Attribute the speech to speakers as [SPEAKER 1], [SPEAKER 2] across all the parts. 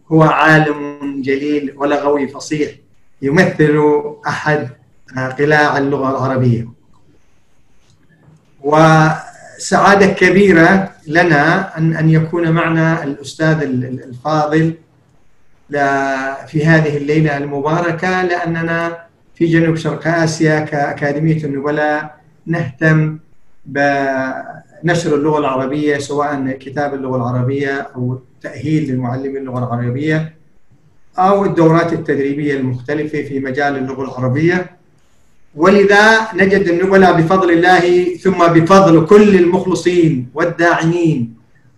[SPEAKER 1] هو عالم جليل ولغوي فصيح يمثل أحد قلاع اللغة العربية، وسعادة كبيرة لنا أن يكون معنا الأستاذ الفاضل في هذه الليلة المباركة، لأننا في جنوب شرق آسيا كأكاديمية النبلاء نهتم بنشر اللغة العربية، سواء كتاب اللغة العربية أو تأهيل للمعلمين اللغة العربية أو الدورات التدريبية المختلفة في مجال اللغة العربية. ولذا نجد النبلاء بفضل الله ثم بفضل كل المخلصين والداعمين،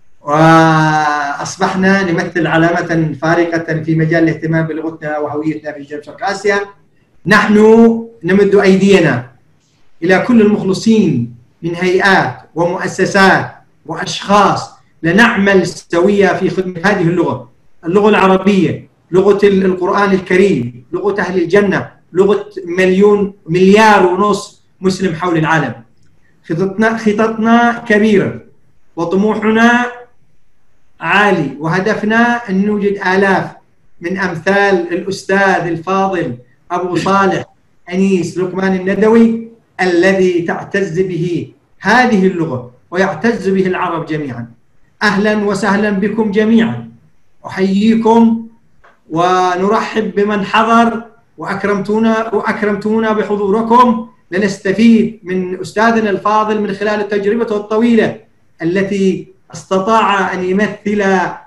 [SPEAKER 1] وأصبحنا نمثل علامة فارقة في مجال الاهتمام بلغتنا وهويتنا في جنوب شرق آسيا. نحن نمد أيدينا إلى كل المخلصين من هيئات ومؤسسات وأشخاص لنعمل سويا في خدمة هذه اللغة العربية، لغة القرآن الكريم، لغة أهل الجنة، لغة مليار ونص مسلم حول العالم. خططنا كبيرة وطموحنا عالي، وهدفنا أن نوجد آلاف من أمثال الأستاذ الفاضل أبو صالح أنيس لقمان الندوي الذي تعتز به هذه اللغة ويعتز به العرب جميعا. أهلا وسهلا بكم جميعا، أحييكم ونرحب بمن حضر وأكرمتونا بحضوركم لنستفيد من أستاذنا الفاضل من خلال تجربته الطويلة التي استطاع أن يمثل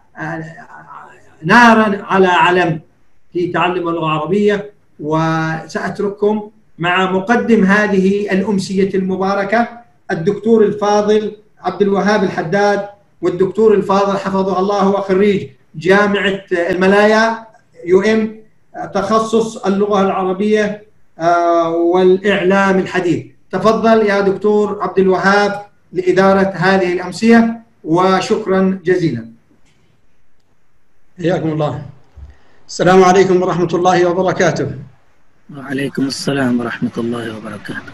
[SPEAKER 1] نارا على علم في تعلم اللغة العربية. وسأترككم مع مقدم هذه الأمسية المباركة الدكتور الفاضل عبد الوهاب الحداد، والدكتور الفاضل حفظه الله هو خريج جامعة الملايا UM تخصص اللغة العربية والإعلام الحديث. تفضل يا دكتور عبد الوهاب لإدارة هذه الأمسية، وشكرا جزيلا.
[SPEAKER 2] حياكم الله. السلام عليكم ورحمة الله وبركاته.
[SPEAKER 3] وعليكم السلام ورحمة الله وبركاته.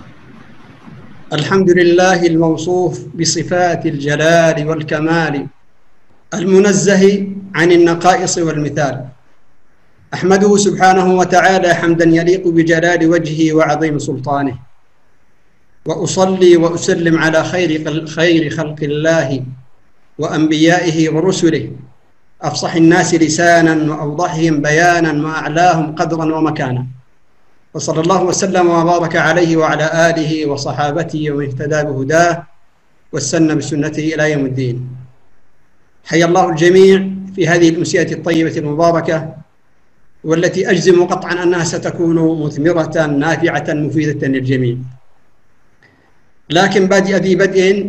[SPEAKER 2] الحمد لله الموصوف بصفات الجلال والكمال، المنزه عن النقائص والمثال. أحمده سبحانه وتعالى حمدا يليق بجلال وجهه وعظيم سلطانه، وأصلي وأسلم على خير خلق الله وأنبيائه ورسله، أفصح الناس لسانا وأوضحهم بيانا وأعلاهم قدرا ومكانا، وصلى الله وسلم وبارك عليه وعلى آله وصحابته ومن اهتدى بهداه واستنى بسنته إلى يوم الدين. حيا الله الجميع في هذه الأمسية الطيبة المباركة، والتي أجزم قطعا أنها ستكون مثمرة نافعة مفيدة للجميع. لكن بادئ ذي بدء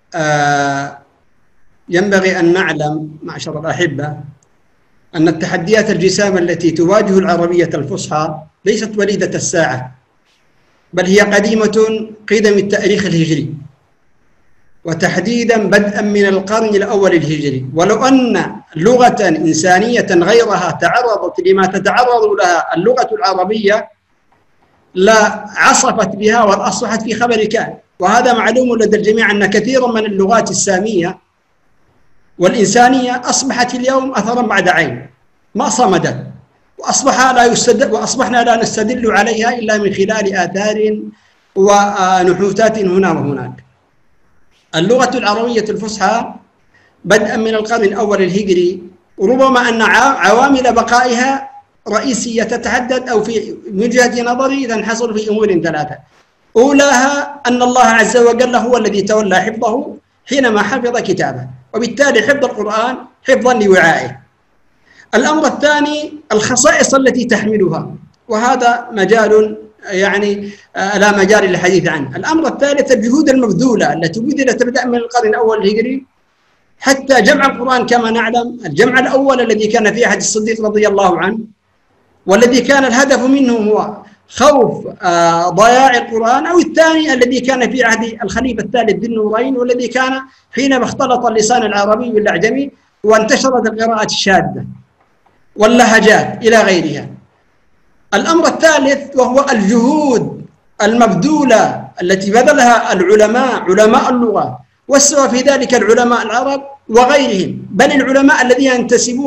[SPEAKER 2] ينبغي أن نعلم معشر الأحبة أن التحديات الجسامة التي تواجه العربية الفصحى ليست وليدة الساعة، بل هي قديمة قدم التاريخ الهجري، وتحديدا بدءا من القرن الأول الهجري. ولو أن لغة إنسانية غيرها تعرضت لما تتعرض لها اللغة العربية لا عصفت بها وأصبحت في خبر كان. وهذا معلوم لدى الجميع أن كثيرا من اللغات السامية والإنسانية أصبحت اليوم أثرا بعد عين، ما صمدت، وأصبحنا لا نستدل عليها إلا من خلال آثار ونحوتات هنا وهناك. اللغة العربية الفصحى بدءا من القرن الأول الهجري ربما أن عوامل بقائها رئيسية تتحدد أو في وجهة نظري تنحصر في أمور ثلاثة. أولاها أن الله عز وجل هو الذي تولى حفظه حينما حفظ كتابه، وبالتالي حفظ القرآن حفظا لوعائه. الأمر الثاني الخصائص التي تحملها، وهذا مجال يعني لا مجال للحديث عنه. الأمر الثالث الجهود المبذولة التي بذلت تبدأ من القرن الأول الهجري حتى جمع القرآن كما نعلم. الجمع الأول الذي كان في عهد الصديق رضي الله عنه، والذي كان الهدف منه هو خوف ضياع القرآن، أو الثاني الذي كان في عهد الخليفة الثالث ذي النورين، والذي كان حينما اختلط اللسان العربي بالأعجمي وانتشرت القراءة الشاذة واللهجات إلى غيرها. الأمر الثالث وهو الجهود المبذولة التي بذلها العلماء، علماء اللغة، والسواء في ذلك العلماء العرب وغيرهم، بل العلماء الذين ينتسبون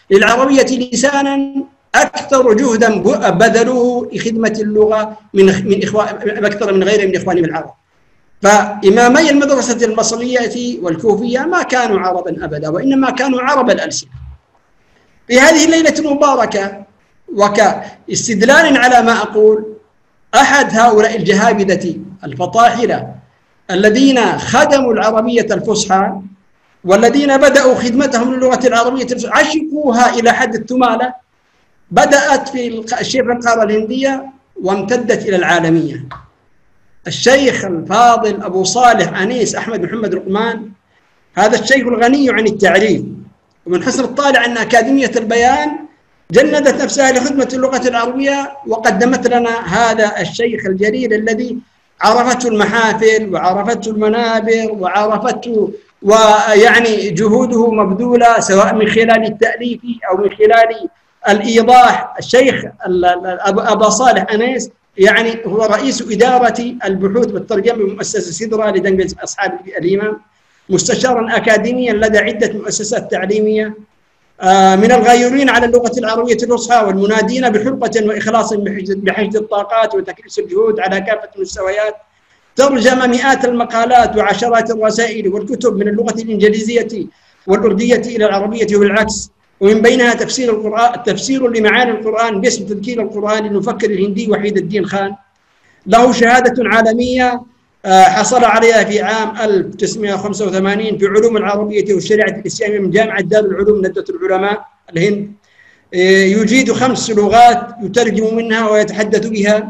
[SPEAKER 2] للعربية لسانا أكثر جهدا بذلوه لخدمة اللغة من أكثر من غيرهم من إخوانهم العرب. فإمامي المدرسة البصرية والكوفية ما كانوا عربا أبدا، وإنما كانوا عرب الألسنة. في هذه الليلة المباركة وكاستدلال على ما أقول، أحد هؤلاء الجهابذة الفطاحلة الذين خدموا العربية الفصحى والذين بدأوا خدمتهم للغة العربية الفصحى عشقوها إلى حد الثمالة، بدأت في شبه القارة الهندية وامتدت إلى العالمية. الشيخ الفاضل أبو صالح أنيس أحمد محمد رقمان، هذا الشيخ الغني عن التعريف، ومن حسن الطالع أن أكاديمية البيان جندت نفسها لخدمة اللغة العربية وقدمت لنا هذا الشيخ الجليل الذي عرفته المحافل وعرفته المنابر وعرفته، ويعني جهوده مبذولة سواء من خلال التأليف أو من خلال الإيضاح. الشيخ أبا صالح أنيس يعني هو رئيس إدارة البحوث والترجمة بمؤسسة سدرة لدمج أصحاب الإمام، مستشارا أكاديميا لدى عدة مؤسسات تعليمية، من الغيورين على اللغة العربية الفصحى والمنادين بحرقة وإخلاص بحشد الطاقات وتكريس الجهود على كافة المستويات. ترجم مئات المقالات وعشرات الرسائل والكتب من اللغة الإنجليزية والأردية إلى العربية وبالعكس، ومن بينها تفسير لمعاني القرآن باسم تذكير القرآن للمفكر الهندي وحيد الدين خان. له شهادة عالمية حصل عليها في عام 1985 في علوم العربية والشريعة الإسلامية من جامعة دار العلوم ندوة العلماء الهند. يجيد 5 لغات يترجم منها ويتحدث بها.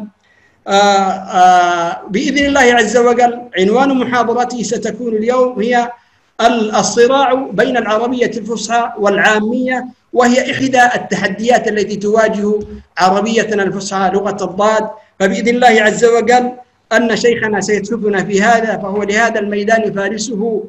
[SPEAKER 2] بإذن الله عز وجل عنوان محاضرته ستكون اليوم هي الصراع بين العربية الفصحى والعامية، وهي إحدى التحديات التي تواجه عربيتنا الفصحى لغة الضاد. فبإذن الله عز وجل أن شيخنا سيتحفنا في هذا، فهو لهذا الميدان فارسه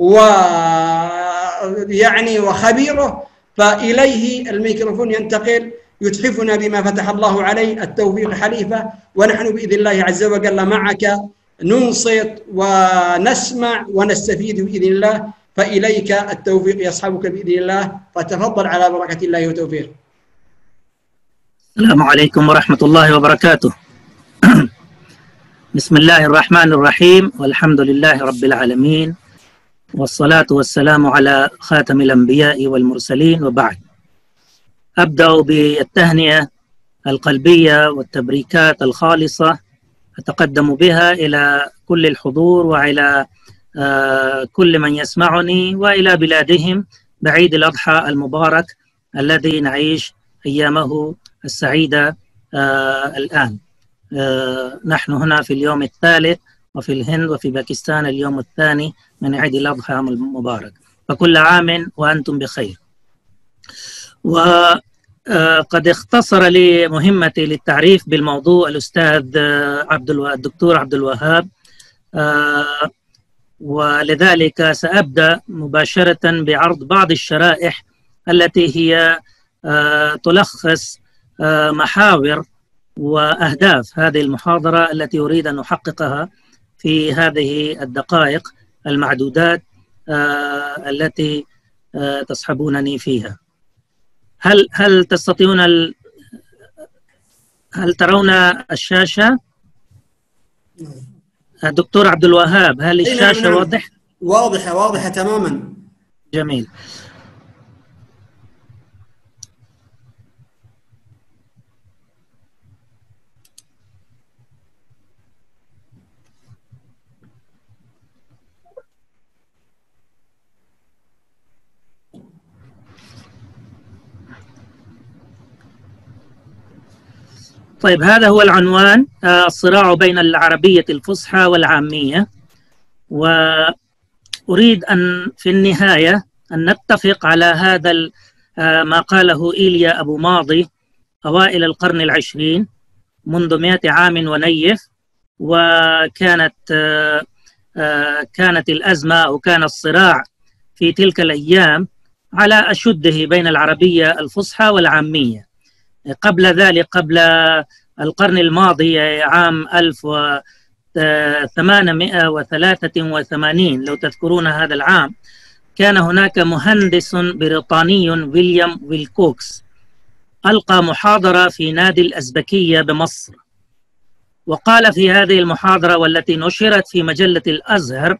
[SPEAKER 2] ويعني وخبيره، فإليه الميكروفون ينتقل يتحفنا بما فتح الله عليه. التوفيق حليفة، ونحن بإذن الله عز وجل معك ننصت ونسمع ونستفيد بإذن الله، فإليك التوفيق يصحبك بإذن الله، فتفضل على بركة الله وتوفيقه.
[SPEAKER 3] السلام عليكم ورحمة الله وبركاته. بسم الله الرحمن الرحيم، والحمد لله رب العالمين، والصلاة والسلام على خاتم الأنبياء والمرسلين، وبعد. أبدأ بالتهنئة القلبية والتبريكات الخالصة أتقدم بها إلى كل الحضور وإلى كل من يسمعني وإلى بلادهم بعيد الأضحى المبارك الذي نعيش أيامه السعيدة الآن. نحن هنا في اليوم الثالث، وفي الهند وفي باكستان اليوم الثاني من عيد الأضحى المبارك، فكل عام وأنتم بخير. وقد اختصر لي مهمتي للتعريف بالموضوع الأستاذ الدكتور عبد الوهاب، ولذلك سأبدأ مباشرة بعرض بعض الشرائح التي هي تلخص محاور وأهداف هذه المحاضرة التي أريد أن أحققها في هذه الدقائق المعدودات التي تصحبونني فيها. هل تستطيعون هل ترون الشاشة؟ الدكتور عبد الوهاب، هل الشاشة واضح؟
[SPEAKER 2] واضحة تماما.
[SPEAKER 3] جميل. طيب، هذا هو العنوان، الصراع بين العربية الفصحى والعامية. وأريد أن في النهاية أن نتفق على هذا ما قاله إيليا أبو ماضي أوائل القرن العشرين منذ 100 عام ونيف، وكانت الأزمة أو كان الصراع في تلك الأيام على أشده بين العربية الفصحى والعامية. قبل ذلك، قبل القرن الماضي عام 1883 لو تذكرون هذا العام، كان هناك مهندس بريطاني ويليام ويلكوكس ألقى محاضرة في نادي الأزبكية بمصر، وقال في هذه المحاضرة والتي نشرت في مجلة الأزهر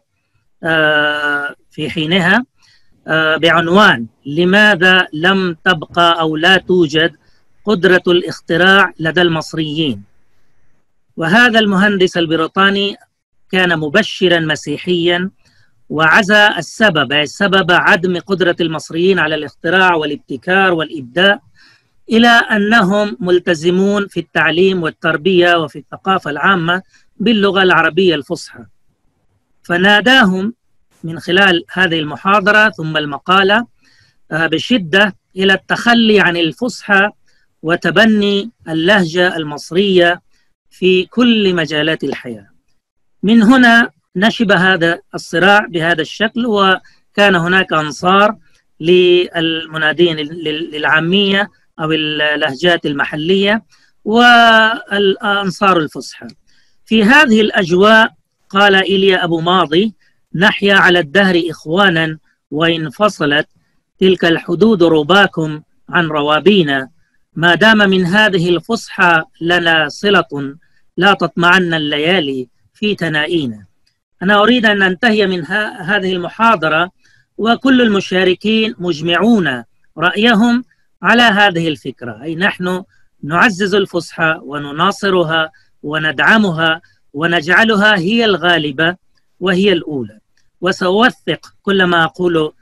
[SPEAKER 3] في حينها بعنوان لماذا لم تبقى أو لا توجد قدرة الاختراع لدى المصريين. وهذا المهندس البريطاني كان مبشرا مسيحيا، وعزى السبب عدم قدرة المصريين على الاختراع والابتكار والإبداع إلى أنهم ملتزمون في التعليم والتربية وفي الثقافة العامة باللغة العربية الفصحى. فناداهم من خلال هذه المحاضرة ثم المقالة بشدة إلى التخلي عن الفصحى وتبني اللهجة المصرية في كل مجالات الحياة. من هنا نشب هذا الصراع بهذا الشكل، وكان هناك أنصار للمنادين للعامية أو اللهجات المحلية والأنصار الفصحى. في هذه الأجواء قال إيليا أبو ماضي: نحيا على الدهر إخوانا وإن فصلت تلك الحدود رباكم عن روابينا، ما دام من هذه الفصحى لنا صلة لا تطمعن الليالي في تنائينا. أنا أريد أن ننتهي من هذه المحاضرة وكل المشاركين مجمعون رأيهم على هذه الفكرة، أي نحن نعزز الفصحى ونناصرها وندعمها ونجعلها هي الغالبة وهي الأولى. وسأوثق كل ما أقول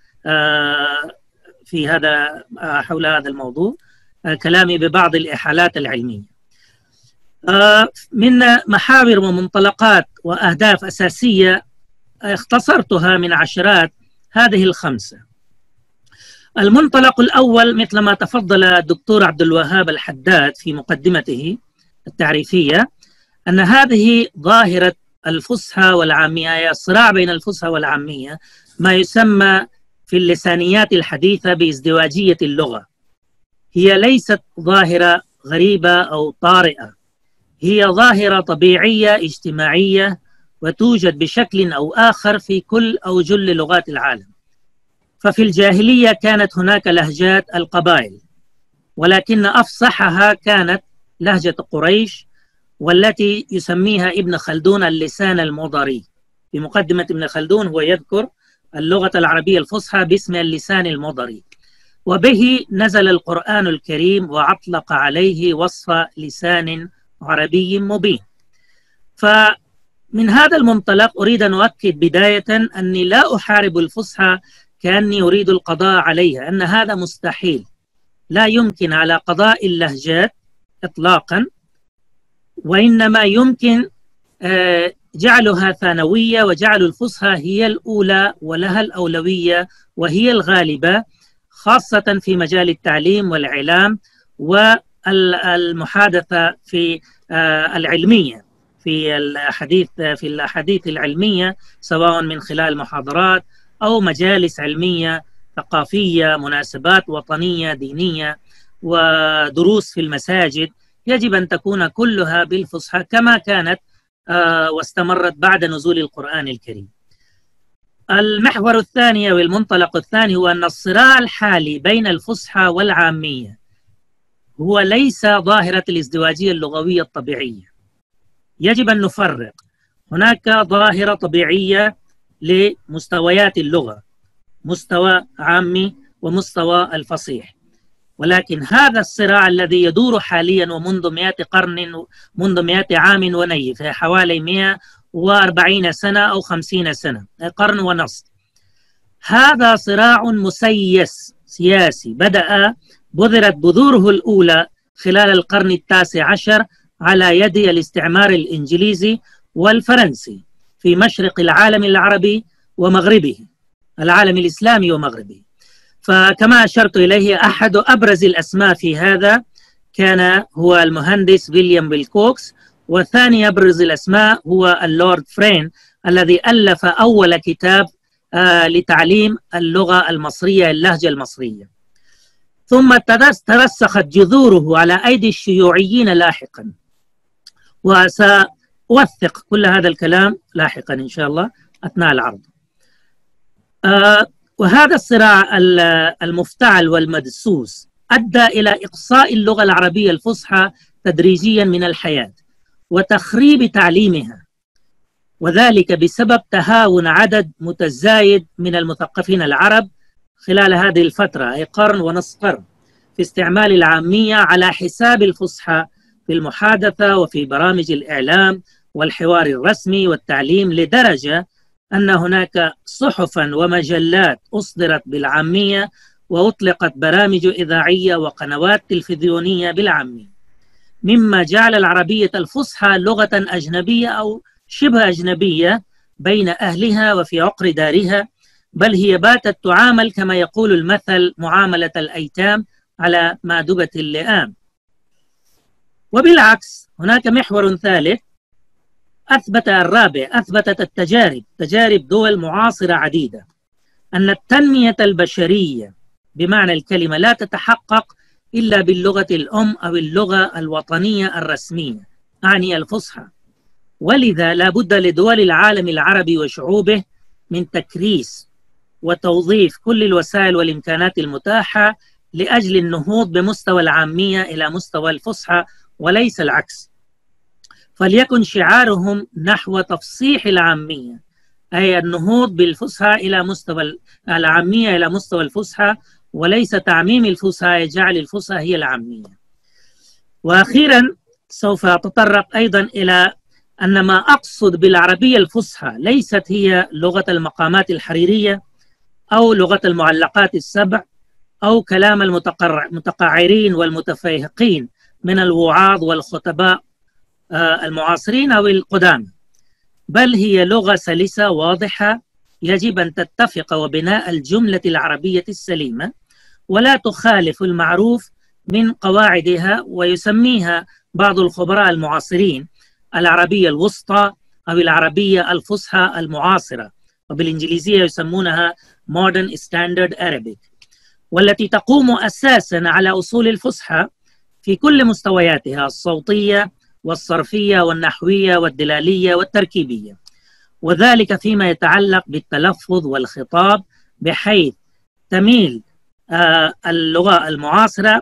[SPEAKER 3] في هذا حول هذا الموضوع كلامي ببعض الإحالات العلمية. من محاور ومنطلقات وأهداف أساسية اختصرتها من عشرات هذه الخمسة. المنطلق الأول مثل ما تفضل الدكتور عبد الوهاب الحداد في مقدمته التعريفية، أن هذه ظاهرة الفصحى والعامية، هي الصراع بين الفصحى والعامية، ما يسمى في اللسانيات الحديثة بازدواجية اللغة. هي ليست ظاهرة غريبة أو طارئة، هي ظاهرة طبيعية اجتماعية وتوجد بشكل أو آخر في كل أو جل لغات العالم. ففي الجاهلية كانت هناك لهجات القبائل، ولكن أفصحها كانت لهجة قريش، والتي يسميها ابن خلدون اللسان المضري. في مقدمة ابن خلدون هو يذكر اللغة العربية الفصحى باسم اللسان المضري، وبه نزل القرآن الكريم وأطلق عليه وصف لسان عربي مبين. فمن هذا المنطلق أريد أن أؤكد بداية أني لا أحارب الفصحى كأني أريد القضاء عليها، أن هذا مستحيل. لا يمكن على قضاء اللهجات إطلاقا، وإنما يمكن جعلها ثانوية وجعل الفصحى هي الأولى ولها الأولوية وهي الغالبة، خاصة في مجال التعليم والإعلام والمحادثة في العلمية، في الأحاديث العلمية، سواء من خلال محاضرات أو مجالس علمية ثقافية، مناسبات وطنية دينية، ودروس في المساجد. يجب أن تكون كلها بالفصحى كما كانت واستمرت بعد نزول القرآن الكريم. المحور الثاني والمنطلق الثاني هو أن الصراع الحالي بين الفصحى والعامية هو ليس ظاهرة الازدواجية اللغوية الطبيعية. يجب أن نفرق، هناك ظاهرة طبيعية لمستويات اللغة، مستوى عامي ومستوى الفصيح، ولكن هذا الصراع الذي يدور حاليا ومنذ 100 قرن، منذ 100 عام ونيف، حوالي 140 سنة أو 50 سنة، قرن ونصف، هذا صراع مسيس سياسي بذرت بذوره الأولى خلال القرن التاسع عشر على يد الاستعمار الإنجليزي والفرنسي في مشرق العالم العربي ومغربه، العالم الإسلامي ومغربه. فكما أشرت إليه، أحد أبرز الأسماء في هذا كان هو المهندس ويليام ويلكوكس، وثاني أبرز الأسماء هو اللورد فرين الذي ألف أول كتاب لتعليم اللغة المصرية، اللهجة المصرية. ثم ترسخت جذوره على أيدي الشيوعيين لاحقا، وسأوثق كل هذا الكلام لاحقا إن شاء الله أثناء العرض. وهذا الصراع المفتعل والمدسوس أدى إلى إقصاء اللغة العربية الفصحى تدريجيا من الحياة وتخريب تعليمها، وذلك بسبب تهاون عدد متزايد من المثقفين العرب خلال هذه الفترة، أي قرن ونصف قرن، في استعمال العامية على حساب الفصحى في المحادثة وفي برامج الإعلام والحوار الرسمي والتعليم، لدرجة أن هناك صحفا ومجلات أصدرت بالعامية وأطلقت برامج إذاعية وقنوات تلفزيونية بالعامية، مما جعل العربية الفصحى لغة أجنبية أو شبه أجنبية بين أهلها وفي عقر دارها، بل هي باتت تعامل كما يقول المثل معاملة الأيتام على مأدبة اللئام. وبالعكس هناك محور ثالث أثبتت تجارب دول معاصرة عديدة أن التنمية البشرية بمعنى الكلمة لا تتحقق إلا باللغة الأم أو اللغة الوطنية الرسمية، أعني الفصحى. ولذا لا بد لدول العالم العربي وشعوبه من تكريس وتوظيف كل الوسائل والإمكانات المتاحة لأجل النهوض بمستوى العامية إلى مستوى الفصحى وليس العكس. فليكن شعارهم نحو تفصيح العامية، أي النهوض بالفصحى إلى مستوى العامية إلى مستوى الفصحى، وليس تعميم الفصحى يجعل الفصحى هي العامية. وأخيرا سوف أتطرق أيضا إلى أن ما أقصد بالعربية الفصحى ليست هي لغة المقامات الحريرية أو لغة المعلقات السبع أو كلام المتقعرين والمتفيهقين من الوعاظ والخطباء المعاصرين أو القدامى، بل هي لغة سلسة واضحة يجب أن تتفق وبناء الجملة العربية السليمة ولا تخالف المعروف من قواعدها، ويسميها بعض الخبراء المعاصرين العربية الوسطى أو العربية الفصحى المعاصرة، وبالإنجليزية يسمونها Modern Standard Arabic، والتي تقوم أساسا على أصول الفصحى في كل مستوياتها الصوتية والصرفية والنحوية والدلالية والتركيبية، وذلك فيما يتعلق بالتلفظ والخطاب، بحيث تميل اللغة المعاصرة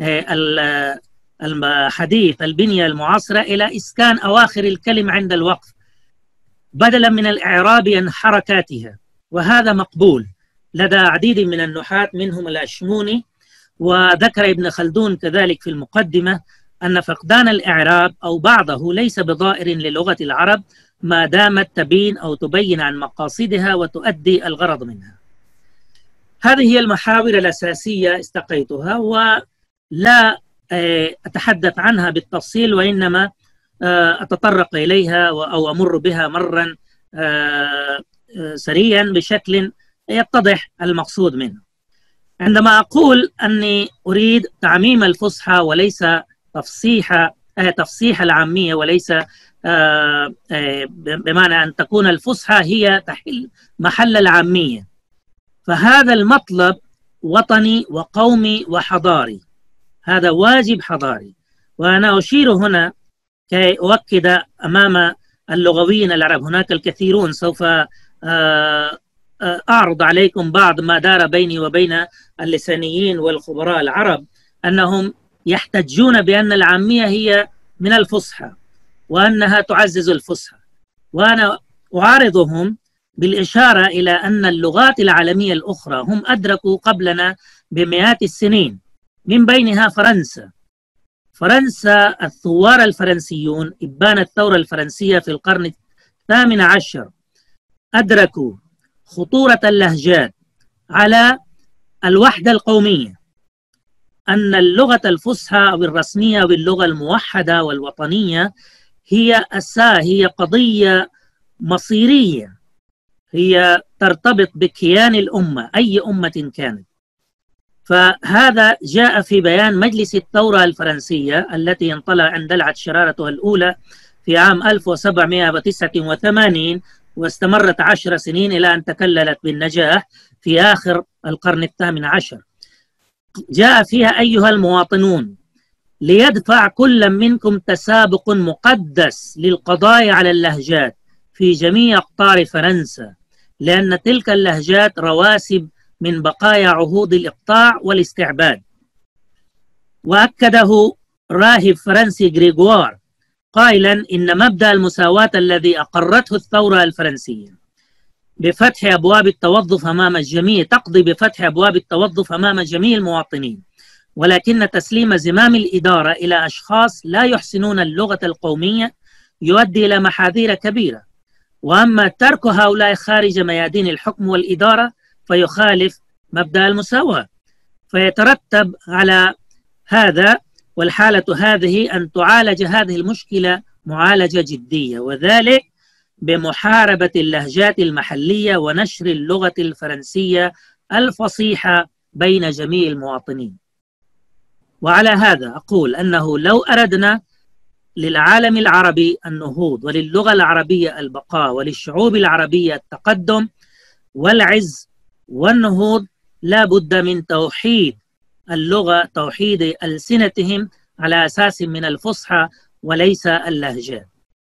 [SPEAKER 3] الحديث البنية المعاصرة إلى إسكان أواخر الكلمة عند الوقف بدلا من الإعراب عن حركاتها، وهذا مقبول لدى عديد من النحاة منهم الأشموني. وذكر ابن خلدون كذلك في المقدمة أن فقدان الإعراب أو بعضه ليس بضائر للغة العرب ما دامت تبين أو تبين عن مقاصدها وتؤدي الغرض منها. هذه هي المحاور الأساسية استقيتها، ولا أتحدث عنها بالتفصيل، وإنما أتطرق إليها أو أمر بها مرا سريعا بشكل يتضح المقصود منه. عندما أقول أني أريد تعميم الفصحى وليس تفصيح العامية، وليس بمعنى أن تكون الفصحى هي تحل محل العامية، فهذا المطلب وطني وقومي وحضاري، هذا واجب حضاري. وأنا أشير هنا كي أؤكد أمام اللغويين العرب، هناك الكثيرون، سوف أعرض عليكم بعض ما دار بيني وبين اللسانيين والخبراء العرب، أنهم يحتجون بأن العامية هي من الفصحى وأنها تعزز الفصحى، وأنا أعارضهم بالإشارة إلى أن اللغات العالمية الأخرى هم أدركوا قبلنا بمئات السنين، من بينها فرنسا الثوار الفرنسيون إبان الثورة الفرنسية في القرن الثامن عشر أدركوا خطورة اللهجات على الوحدة القومية، أن اللغة الفصحى أو الرسمية أو اللغة الموحدة والوطنية هي قضية مصيرية، هي ترتبط بكيان الأمة أي أمة كانت. فهذا جاء في بيان مجلس الثورة الفرنسية التي اندلعت شرارتها الأولى في عام 1789 واستمرت 10 سنين إلى أن تكللت بالنجاح في آخر القرن الثامن عشر. جاء فيها: أيها المواطنون، ليدفع كل منكم تسابق مقدس للقضاء على اللهجات في جميع أقطار فرنسا، لأن تلك اللهجات رواسب من بقايا عهود الإقطاع والاستعباد. وأكده راهب فرنسي غريغوار قائلا إن مبدأ المساواة الذي أقرته الثورة الفرنسية بفتح أبواب التوظف أمام الجميع تقضي بفتح أبواب التوظف أمام جميع المواطنين، ولكن تسليم زمام الإدارة إلى أشخاص لا يحسنون اللغة القومية يؤدي إلى محاذير كبيرة، وأما ترك هؤلاء خارج ميادين الحكم والإدارة فيخالف مبدأ المساواة. فيترتب على هذا والحالة هذه أن تعالج هذه المشكلة معالجة جدية، وذلك بمحاربة اللهجات المحلية ونشر اللغة الفرنسية الفصيحة بين جميع المواطنين. وعلى هذا أقول أنه لو أردنا للعالم العربي النهوض وللغة العربية البقاء وللشعوب العربية التقدم والعز والنهوض لا بد من توحيد اللغة، توحيد ألسنتهم على أساس من الفصحى وليس اللهجات.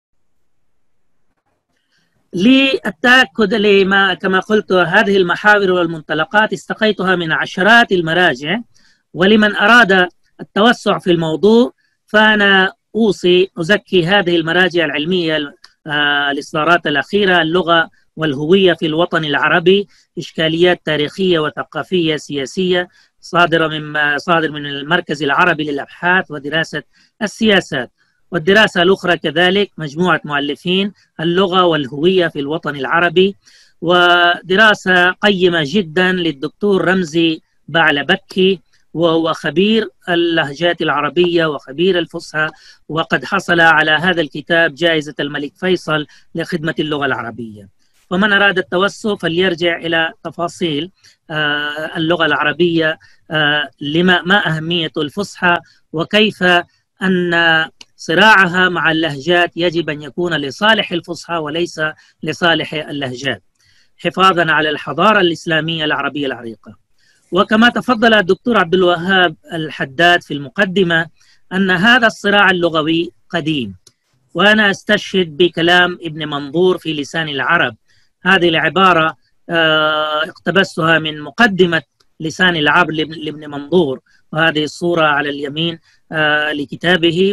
[SPEAKER 3] للتأكد لما كما قلت هذه المحاور والمنطلقات استقيتها من عشرات المراجع، ولمن أراد التوسع في الموضوع فأنا أزكي هذه المراجع العلمية الإصدارات الأخيرة: اللغة والهوية في الوطن العربي، إشكاليات تاريخية وثقافية سياسية، صادر من المركز العربي للأبحاث ودراسة السياسات. والدراسة الأخرى كذلك مجموعة مؤلفين: اللغة والهوية في الوطن العربي، ودراسة قيمة جدا للدكتور رمزي بعلبكي، وهو خبير اللهجات العربية وخبير الفصحى، وقد حصل على هذا الكتاب جائزة الملك فيصل لخدمة اللغة العربية. ومن أراد التوسع فليرجع إلى تفاصيل اللغة العربية، ما أهمية الفصحى وكيف أن صراعها مع اللهجات يجب أن يكون لصالح الفصحى وليس لصالح اللهجات، حفاظا على الحضارة الإسلامية العربية العريقة. وكما تفضل الدكتور عبد الوهاب الحداد في المقدمة أن هذا الصراع اللغوي قديم، وأنا أستشهد بكلام ابن منظور في لسان العرب. هذه العبارة اقتبستها من مقدمة لسان العرب لابن منظور، وهذه الصورة على اليمين لكتابه،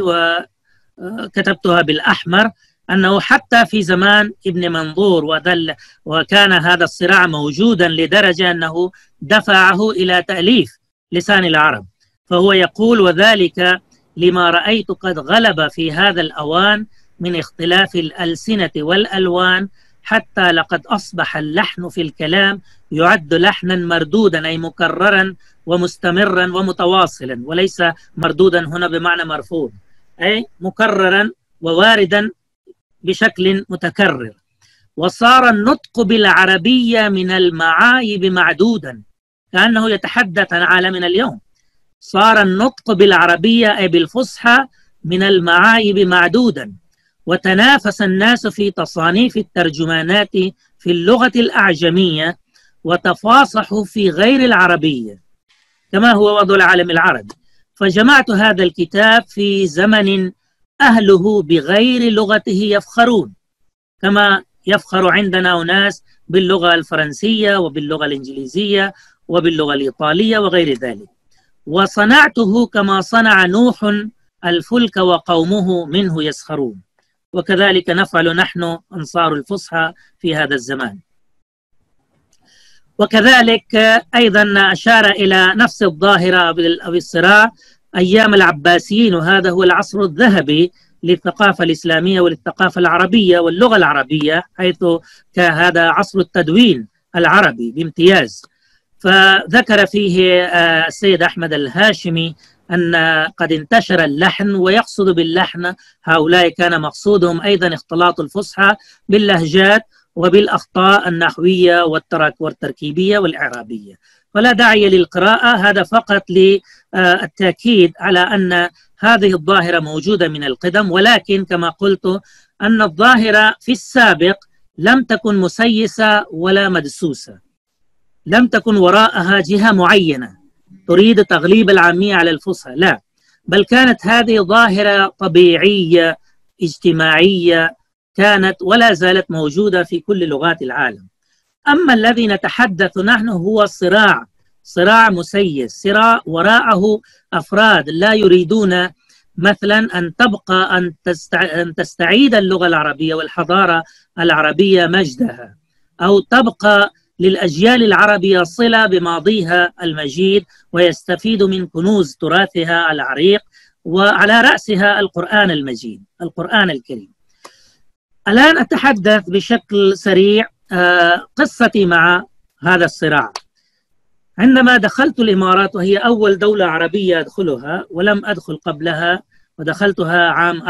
[SPEAKER 3] وكتبتها بالأحمر، أنه حتى في زمان ابن منظور وكان هذا الصراع موجودا لدرجة أنه دفعه إلى تأليف لسان العرب. فهو يقول: وذلك لما رأيت قد غلب في هذا الأوان من اختلاف الألسنة والألوان، حتى لقد أصبح اللحن في الكلام يعد لحنا مردودا، أي مكررا ومستمرا ومتواصلا، وليس مردودا هنا بمعنى مرفوض، أي مكررا وواردا بشكل متكرر. وصار النطق بالعربية من المعايب معدودا، كأنه يتحدث عن عالمنا اليوم. صار النطق بالعربية أي بالفصحى من المعايب معدودا، وتنافس الناس في تصانيف الترجمانات في اللغة الأعجمية، وتفاصحوا في غير العربية كما هو وضع العالم العربي. فجمعت هذا الكتاب في زمن أهله بغير لغته يفخرون، كما يفخر عندنا أناس باللغة الفرنسية وباللغة الإنجليزية وباللغة الإيطالية وغير ذلك. وصنعته كما صنع نوح الفلك وقومه منه يسخرون، وكذلك نفعل نحن أنصار الفصحى في هذا الزمان. وكذلك أيضا أشار إلى نفس الظاهرة أو الصراع أيام العباسيين، وهذا هو العصر الذهبي للثقافة الإسلامية وللثقافة العربية واللغة العربية، حيث هذا عصر التدوين العربي بامتياز. فذكر فيه السيد أحمد الهاشمي أن قد انتشر اللحن، ويقصد باللحن هؤلاء كان مقصودهم أيضا اختلاط الفصحى باللهجات وبالأخطاء النحوية والتركيبية والإعرابية. فلا داعي للقراءة، هذا فقط للتأكيد على أن هذه الظاهرة موجودة من القدم، ولكن كما قلت أن الظاهرة في السابق لم تكن مسيسة ولا مدسوسة، لم تكن وراءها جهة معينة تريد تغليب العامية على الفصحى، لا، بل كانت هذه ظاهرة طبيعية اجتماعية كانت ولا زالت موجودة في كل لغات العالم. أما الذي نتحدث نحن هو صراع مسيس، صراع وراءه أفراد لا يريدون مثلا أن تبقى أن تستعيد اللغة العربية والحضارة العربية مجدها، أو تبقى للأجيال العربية صلة بماضيها المجيد ويستفيد من كنوز تراثها العريق، وعلى رأسها القرآن المجيد، القرآن الكريم. الآن أتحدث بشكل سريع قصتي مع هذا الصراع. عندما دخلت الإمارات، وهي أول دولة عربية أدخلها ولم أدخل قبلها، ودخلتها عام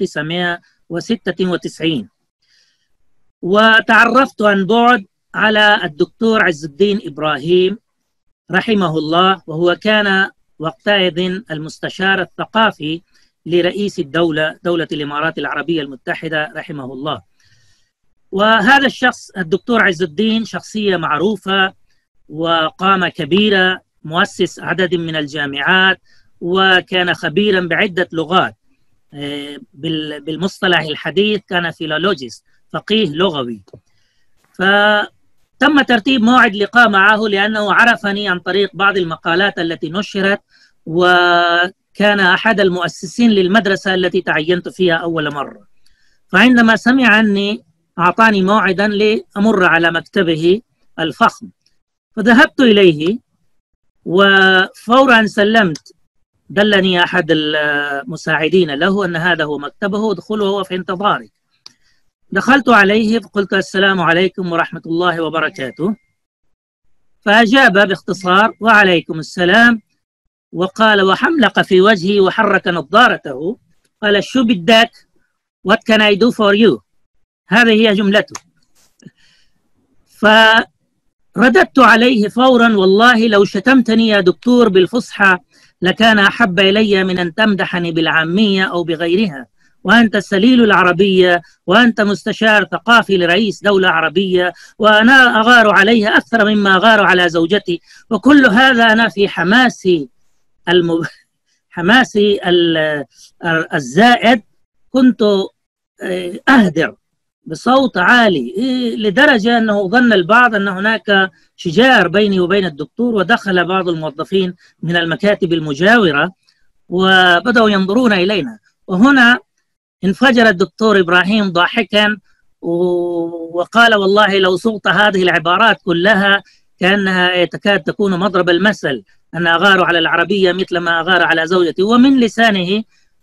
[SPEAKER 3] 1996، وتعرفت عن بعد على الدكتور عز الدين إبراهيم رحمه الله، وهو كان وقتئذ المستشار الثقافي لرئيس الدولة، دولة الإمارات العربية المتحدة رحمه الله. وهذا الشخص الدكتور عز الدين شخصية معروفة وقامة كبيرة، مؤسس عدد من الجامعات، وكان خبيرا بعدة لغات، بالمصطلح الحديث كان فيلولوجيست، فقيه لغوي. فتم ترتيب موعد لقاء معه لأنه عرفني عن طريق بعض المقالات التي نشرت، وكان أحد المؤسسين للمدرسة التي تعينت فيها أول مرة. فعندما سمع عني أعطاني موعدا لأمر على مكتبه الفخم، فذهبت إليه، وفورا سلمت، دلني أحد المساعدين له أن هذا هو مكتبه، ادخله هو في انتظارك. دخلت عليه فقلت السلام عليكم ورحمة الله وبركاته، فأجاب باختصار وعليكم السلام، وقال وحملق في وجهي وحرك نظارته، قال شو بدك؟ What can I do for you؟ هذه هي جملته. فرددت عليه فورا والله لو شتمتني يا دكتور بالفصحى لكان أحب إلي من أن تمدحني بالعامية أو بغيرها، وأنت سليل العربية، وأنت مستشار ثقافي لرئيس دولة عربية، وأنا أغار عليها أكثر مما أغار على زوجتي، وكل هذا أنا في حماسي الزائد كنت أهدر بصوت عالي، لدرجة أنه ظن البعض أن هناك شجار بيني وبين الدكتور، ودخل بعض الموظفين من المكاتب المجاورة وبدأوا ينظرون إلينا. وهنا انفجر الدكتور إبراهيم ضاحكا وقال والله لو صغت هذه العبارات كلها كأنها تكاد تكون مضرب المثل، أن أغار على العربية مثل ما أغار على زوجتي. ومن لسانه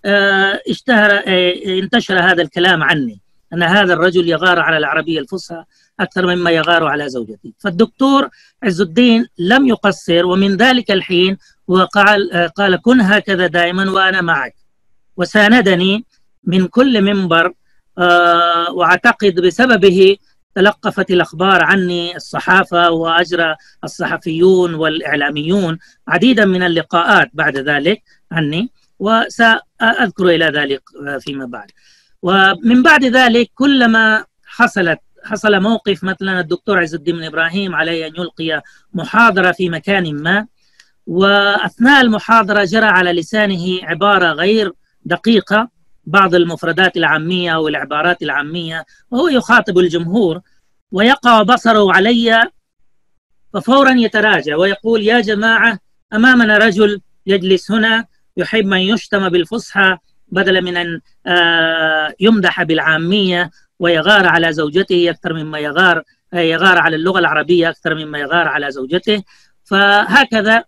[SPEAKER 3] انتشر هذا الكلام عني، أن هذا الرجل يغار على العربية الفصحى أكثر مما يغار على زوجتي. فالدكتور عز الدين لم يقصر، ومن ذلك الحين قال كن هكذا دائما وأنا معك، وساندني من كل منبر، وأعتقد بسببه تلقفت الأخبار عني الصحافة، وأجرى الصحفيون والإعلاميون عديدا من اللقاءات بعد ذلك عني، وسأذكر إلى ذلك فيما بعد. ومن بعد ذلك كلما حصل موقف، مثلا الدكتور عز الدين إبراهيم عليه أن يلقي محاضرة في مكان ما، وأثناء المحاضرة جرى على لسانه عبارة غير دقيقة، بعض المفردات العامية أو العبارات العامية، وهو يخاطب الجمهور ويقع بصره علي، ففورا يتراجع ويقول يا جماعة أمامنا رجل يجلس هنا يحب من يشتم بالفصحى بدلا من أن يمدح بالعامية، ويغار على زوجته أكثر مما يغار على اللغة العربية أكثر مما يغار على زوجته. فهكذا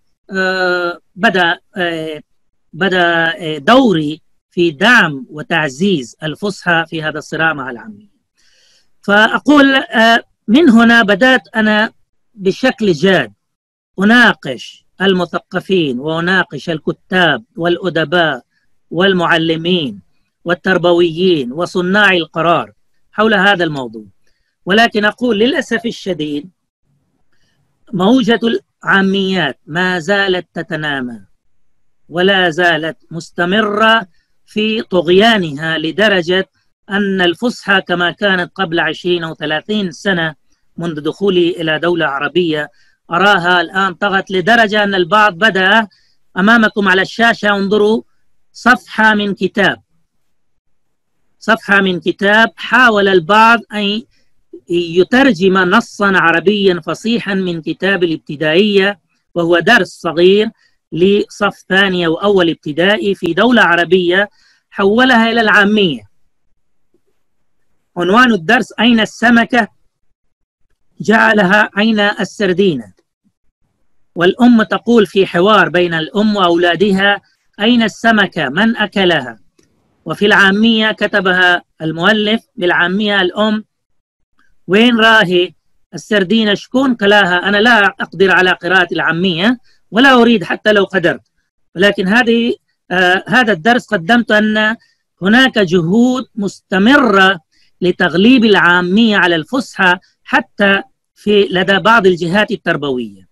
[SPEAKER 3] بدأ دوري في دعم وتعزيز الفصحى في هذا الصراع مع العامية. فأقول من هنا بدأت أنا بشكل جاد أناقش المثقفين، وأناقش الكتاب والأدباء والمعلمين والتربويين وصناع القرار حول هذا الموضوع. ولكن أقول للأسف الشديد موجة العاميات ما زالت تتنامى، ولا زالت مستمرة في طغيانها، لدرجة أن الفصحى كما كانت قبل 20 أو 30 سنة منذ دخولي إلى دولة عربية أراها الآن طغت، لدرجة أن البعض بدأ أمامكم على الشاشة انظروا صفحة من كتاب حاول البعض أن يترجم نصا عربيا فصيحا من كتاب الابتدائية، وهو درس صغير لصف ثاني أو أول ابتدائي في دولة عربية، حولها إلى العامية. عنوان الدرس أين السمكة؟ جعلها أين السردينة. والأم تقول في حوار بين الأم وأولادها: أين السمكة؟ من أكلها؟ وفي العامية كتبها المؤلف بالعامية الأم: وين راهي السردينة؟ شكون كلاها؟ أنا لا أقدر على قراءة العامية ولا أريد حتى لو قدرت، ولكن هذا الدرس قدمت أن هناك جهود مستمرة لتغليب العامية على الفصحى حتى لدى بعض الجهات التربوية.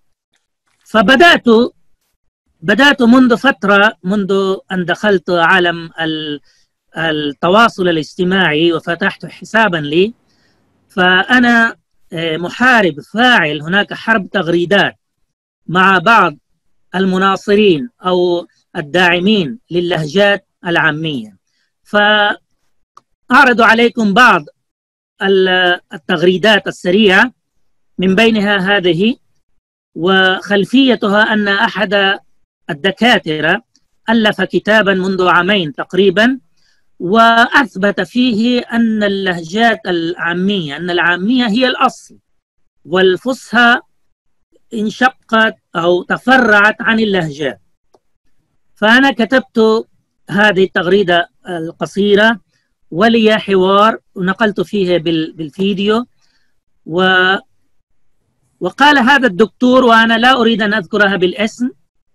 [SPEAKER 3] بدأت منذ فترة، منذ أن دخلت عالم التواصل الاجتماعي وفتحت حسابا لي، فأنا محارب فاعل. هناك حرب تغريدات مع بعض المناصرين أو الداعمين للهجات العامية، فأعرض عليكم بعض التغريدات السريعة، من بينها هذه، وخلفيتها أن أحد الدكاترة ألف كتابا منذ عامين تقريبا، وأثبت فيه أن اللهجات العامية، أن العامية هي الأصل، والفصحى انشقت أو تفرعت عن اللهجات. فأنا كتبت هذه التغريدة القصيرة ولي حوار ونقلت فيه بالفيديو، وقال هذا الدكتور، وأنا لا أريد أن أذكرها بالاسم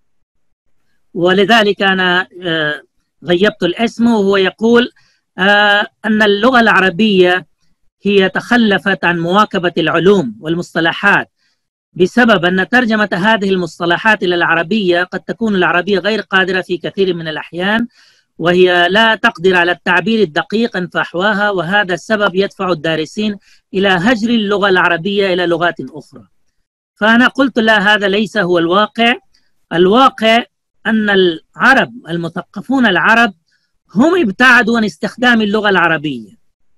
[SPEAKER 3] ولذلك أنا غيبت الاسم، وهو يقول أن اللغة العربية هي تخلفت عن مواكبة العلوم والمصطلحات بسبب أن ترجمة هذه المصطلحات إلى العربية قد تكون العربية غير قادرة في كثير من الأحيان، وهي لا تقدر على التعبير الدقيق عن فحواها، وهذا السبب يدفع الدارسين إلى هجر اللغة العربية إلى لغات أخرى. فأنا قلت لا، هذا ليس هو الواقع. الواقع أن العرب المثقفون العرب هم ابتعدوا عن استخدام اللغة العربية،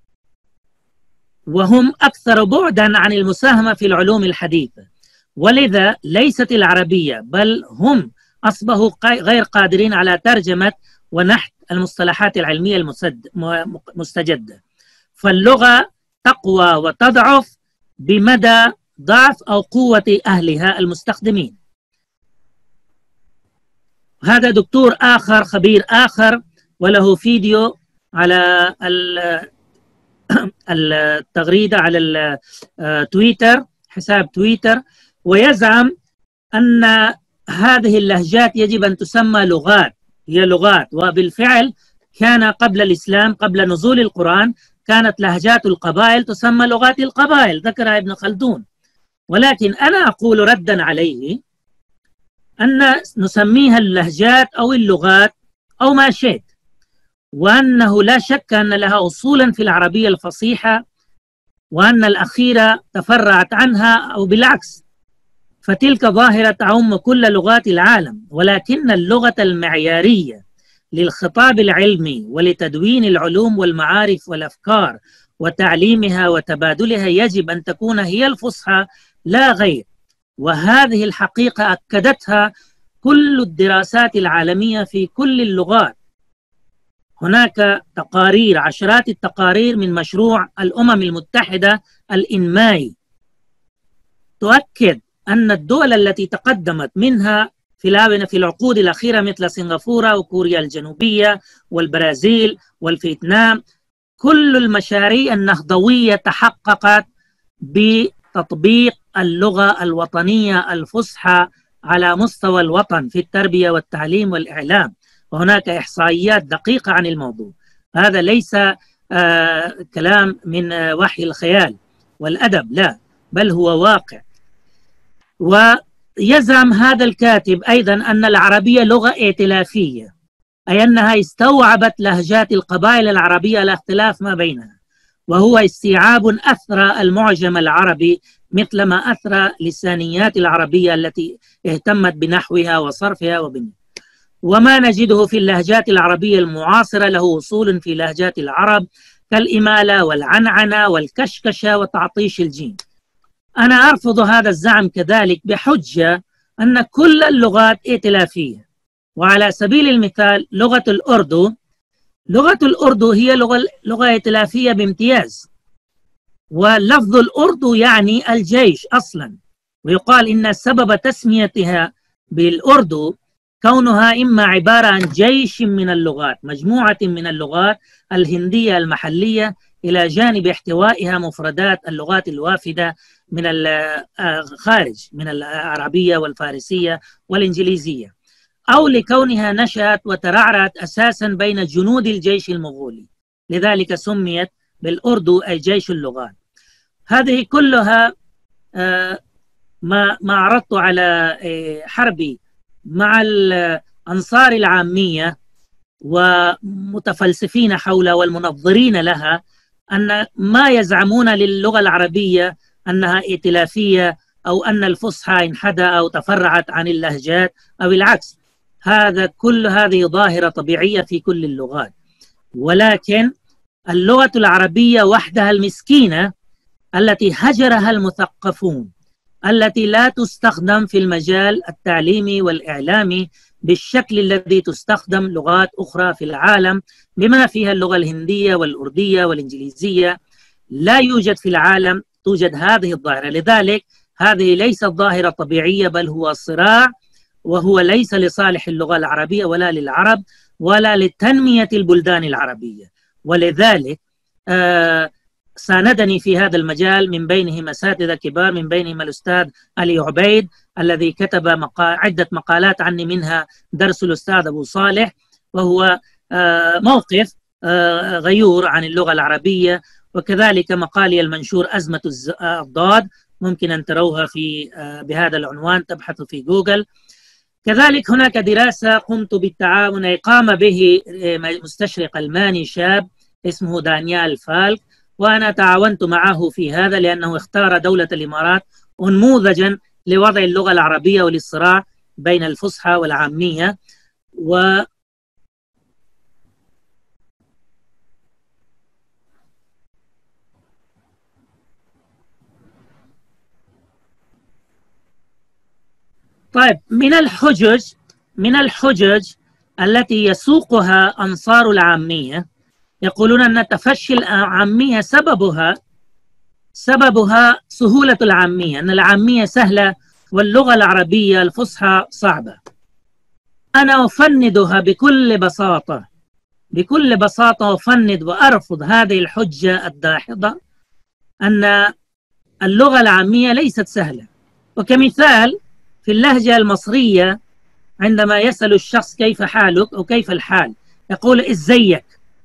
[SPEAKER 3] وهم أكثر بعدا عن المساهمة في العلوم الحديثة، ولذا ليست العربية بل هم أصبحوا غير قادرين على ترجمة ونحت المصطلحات العلمية المستجدة. فاللغة تقوى وتضعف بمدى ضعف أو قوة أهلها المستخدمين. هذا دكتور آخر، خبير آخر، وله فيديو على التغريدة على التويتر، حساب تويتر، ويزعم أن هذه اللهجات يجب أن تسمى لغات، هي لغات. وبالفعل كان قبل الإسلام، قبل نزول القرآن، كانت لهجات القبائل تسمى لغات القبائل، ذكرها ابن خلدون. ولكن أنا أقول ردا عليه أن نسميها اللهجات أو اللغات أو ما شئت، وأنه لا شك أن لها أصولا في العربية الفصيحة، وأن الأخيرة تفرعت عنها أو بالعكس، فتلك ظاهرة تعم كل لغات العالم. ولكن اللغة المعيارية للخطاب العلمي ولتدوين العلوم والمعارف والأفكار وتعليمها وتبادلها يجب أن تكون هي الفصحى لا غير، وهذه الحقيقة أكدتها كل الدراسات العالمية في كل اللغات. هناك تقارير، عشرات التقارير من مشروع الأمم المتحدة الإنمائي تؤكد أن الدول التي تقدمت منها في العقود الأخيرة مثل سنغافورة وكوريا الجنوبية والبرازيل والفيتنام، كل المشاريع النهضوية تحققت بتطبيق اللغة الوطنية الفصحى على مستوى الوطن في التربية والتعليم والإعلام، وهناك إحصائيات دقيقة عن الموضوع. هذا ليس كلام من وحي الخيال والأدب، لا، بل هو واقع. ويزعم هذا الكاتب أيضا أن العربية لغة ائتلافية، أي أنها استوعبت لهجات القبائل العربية على اختلاف ما بينها، وهو استيعاب أثرى المعجم العربي مثل ما أثرى لسانيات العربية التي اهتمت بنحوها وصرفها وبنيها. وما نجده في اللهجات العربية المعاصرة له أصول في لهجات العرب كالإمالة والعنعنة والكشكشة وتعطيش الجيم. أنا أرفض هذا الزعم كذلك بحجة أن كل اللغات ائتلافية. وعلى سبيل المثال لغة الأردو هي لغة ائتلافية بامتياز، ولفظ الأردو يعني الجيش أصلا، ويقال إن سبب تسميتها بالأردو كونها إما عبارة عن جيش من اللغات، مجموعة من اللغات الهندية المحلية، إلى جانب احتوائها مفردات اللغات الوافدة من الخارج من العربية والفارسية والإنجليزية، أو لكونها نشأت وترعرعت أساسا بين جنود الجيش المغولي، لذلك سميت بالأردو أي جيش اللغات. هذه كلها ما عرضت على حربي مع الأنصار العامية ومتفلسفين حولها والمنظرين لها، أن ما يزعمون للغة العربية أنها ائتلافية أو أن الفصحى انحدى أو تفرعت عن اللهجات أو العكس. كل هذه ظاهرة طبيعية في كل اللغات، ولكن اللغة العربية وحدها المسكينة التي هجرها المثقفون، التي لا تستخدم في المجال التعليمي والإعلامي بالشكل الذي تستخدم لغات أخرى في العالم، بما فيها اللغة الهندية والأردية والإنجليزية. لا يوجد في العالم توجد هذه الظاهرة، لذلك هذه ليست ظاهرة طبيعية، بل هو صراع، وهو ليس لصالح اللغة العربية ولا للعرب ولا لتنمية البلدان العربية. ولذلك ساندني في هذا المجال من بينهم أساتذة كبار، من بينهم الأستاذ علي عبيد الذي كتب عدة مقالات عني، منها درس الأستاذ أبو صالح، وهو موقف غيور عن اللغة العربية، وكذلك مقالي المنشور أزمة الضاد، ممكن أن تروها بهذا العنوان، تبحثوا في جوجل. كذلك هناك دراسة قمت بالتعاون قام به مستشرق ألماني شاب اسمه دانيال فالك، وأنا تعاونت معه في هذا لأنه اختار دولة الإمارات نموذجا لوضع اللغة العربية وللصراع بين الفصحى والعامية. طيب، من الحجج التي يسوقها أنصار العامية، يقولون أن تفشي العامية سببها سهولة العامية، أن العامية سهلة واللغة العربية الفصحى صعبة. أنا أفندها بكل بساطة أفند وأرفض هذه الحجة الداحضة أن اللغة العامية ليست سهلة. وكمثال في اللهجة المصرية عندما يسأل الشخص كيف حالك أو كيف الحال، يقول إزيك.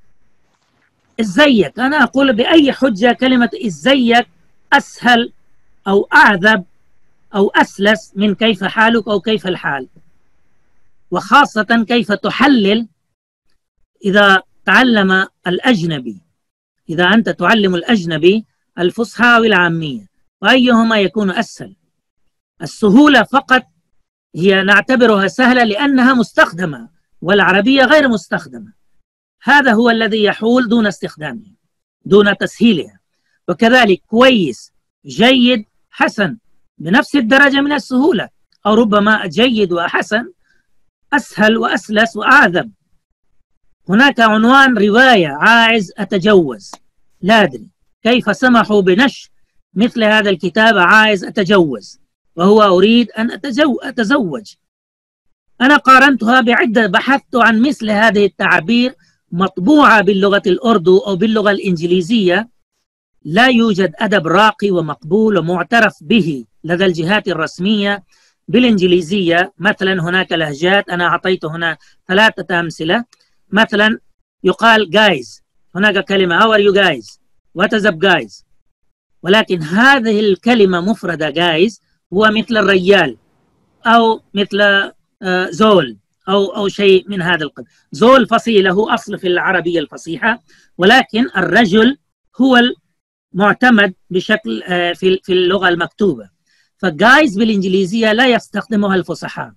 [SPEAKER 3] أنا أقول بأي حجة كلمة إزيك أسهل أو أعذب أو أسلس من كيف حالك أو كيف الحال، وخاصة كيف تحلل إذا تعلم الأجنبي، إذا أنت تعلم الأجنبي الفصحى أو العامية، وأيهما يكون أسهل. السهولة فقط هي نعتبرها سهلة لأنها مستخدمة، والعربية غير مستخدمة. هذا هو الذي يحول دون استخدامها، دون تسهيلها. وكذلك كويس، جيد، حسن بنفس الدرجة من السهولة، أو ربما جيد وحسن أسهل وأسلس وأعذب. هناك عنوان رواية عايز أتجوز، لا أدري كيف سمحوا بنشر مثل هذا الكتاب عايز أتجوز وهو أريد أن أتزوج. أنا قارنتها بعدة، بحثت عن مثل هذه التعابير مطبوعة باللغة الأردو أو باللغة الإنجليزية، لا يوجد أدب راقي ومقبول ومعترف به لدى الجهات الرسمية بالإنجليزية. مثلا هناك لهجات، أنا أعطيت هنا 3 أمثلة. مثلا يقال guys، هناك كلمة how are you guys، what is up guys، ولكن هذه الكلمة مفردة guys هو مثل الرجال أو مثل زول أو شيء من هذا القبيل. زول فصيل له أصل في العربية الفصيحة، ولكن الرجل هو المعتمد بشكل في اللغة المكتوبة. فجايز بالإنجليزية لا يستخدمها الفصحاء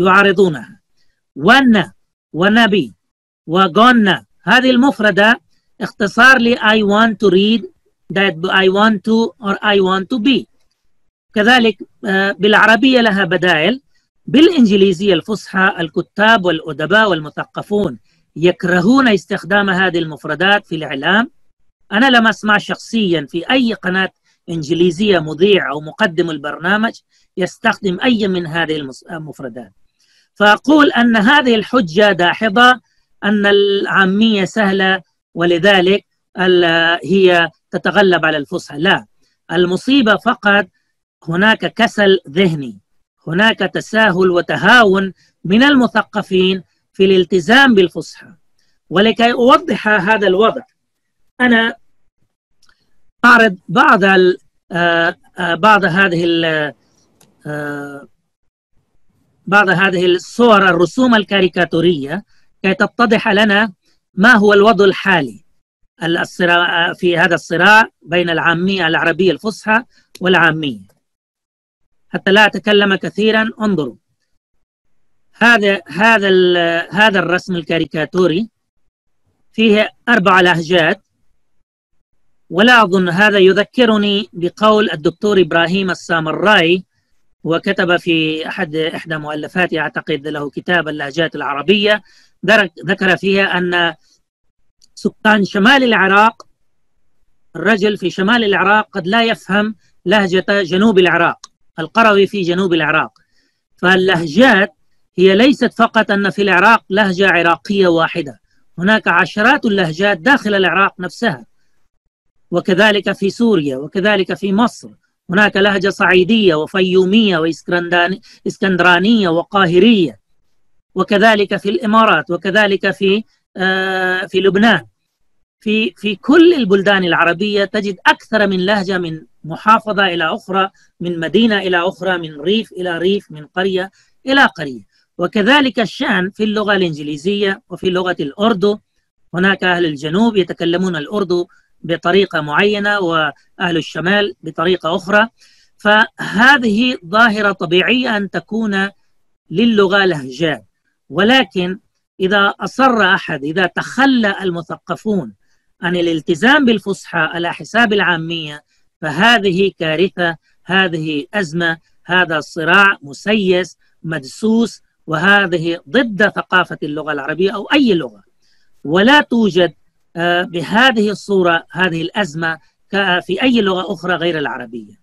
[SPEAKER 3] ويعارضونها. ون ونبي وغن، هذه المفردة اختصار ل I want to read that I want to or I want to be. كذلك بالعربية لها بدائل. بالإنجليزية الفصحى الكتاب والأدباء والمثقفون يكرهون استخدام هذه المفردات في الإعلام. أنا لم أسمع شخصيا في أي قناة إنجليزية مذيع أو مقدم البرنامج يستخدم أي من هذه المفردات. فأقول أن هذه الحجة داحضة، أن العامية سهلة ولذلك هي تتغلب على الفصحى. لا، المصيبة فقط هناك كسل ذهني، هناك تساهل وتهاون من المثقفين في الالتزام بالفصحى. ولكي أوضح هذا الوضع أنا أعرض بعض هذه الصور الرسوم الكاريكاتورية كي تتضح لنا ما هو الوضع الحالي في هذا الصراع بين العامية العربية الفصحى والعامية. حتى لا أتكلم كثيرا، انظروا هذا الرسم الكاريكاتوري فيه 4 لهجات، ولا أظن هذا يذكرني بقول الدكتور إبراهيم السامرائي، وكتب في إحدى مؤلفاته أعتقد له كتاب اللهجات العربية، ذكر فيها أن سكان شمال العراق، الرجل في شمال العراق قد لا يفهم لهجة جنوب العراق، القروي في جنوب العراق. فاللهجات هي ليست فقط أن في العراق لهجة عراقية واحدة، هناك عشرات اللهجات داخل العراق نفسها، وكذلك في سوريا، وكذلك في مصر هناك لهجة صعيدية وفيومية وإسكندرانية وقاهرية، وكذلك في الإمارات، وكذلك في لبنان. في كل البلدان العربية تجد أكثر من لهجة، من محافظة إلى أخرى، من مدينة إلى أخرى، من ريف إلى ريف، من قرية إلى قرية. وكذلك الشأن في اللغة الإنجليزية وفي لغة الأردو، هناك أهل الجنوب يتكلمون الأردو بطريقة معينة وأهل الشمال بطريقة أخرى. فهذه ظاهرة طبيعية أن تكون للغة لهجات، ولكن إذا أصر أحد، إذا تخلى المثقفون عن الالتزام بالفصحى على حساب العامية، فهذه كارثة، هذه أزمة، هذا صراع مسيس مدسوس، وهذه ضد ثقافة اللغة العربية أو أي لغة. ولا توجد بهذه الصورة هذه الأزمة في أي لغة أخرى غير العربية.